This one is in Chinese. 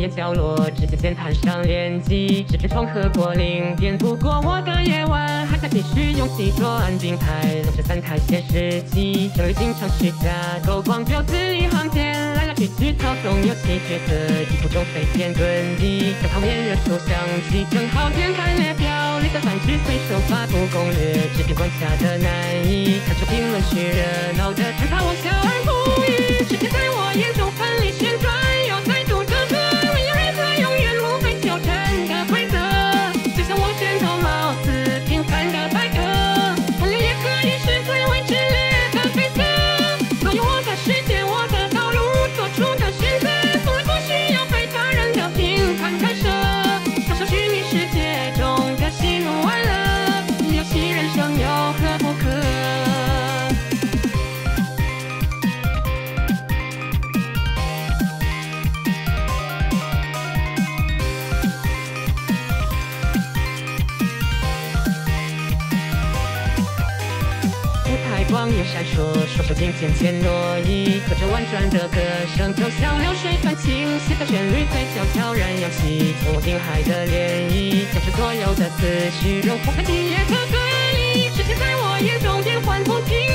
街角落，指尖键盘上联机，纸片重合过零点，度过我的夜晚，还在继续用细转并排，弄着3台显示器，整理经常虚假，勾光标字里行间，来来去去操纵游戏角色，地图中飞天遁地，正好面热搜相机，正好点开列表，绿色泛指随手发布攻略，纸片关卡的难易，看出评论区热闹的探讨，我笑而不语，世界在我眼中奋力旋转，又再度折射，没有日子永远无非纠缠的规则，就像我拳头貌似平凡的白鸽，贪恋也可以是最为炽烈的绯色，所有我的世界，我的道路，做出的选择，从来不需要被他人的评判干涉，享受虚拟世界中的喜怒哀乐，游戏人生有何不可？光影闪烁，双手紧渐渐挪移，和着婉转的歌声，就像流水般清晰的旋律，嘴角悄然扬起，从我定海的涟漪，将这所有的思绪融化，看今夜的对立，世界在我眼中变幻不停。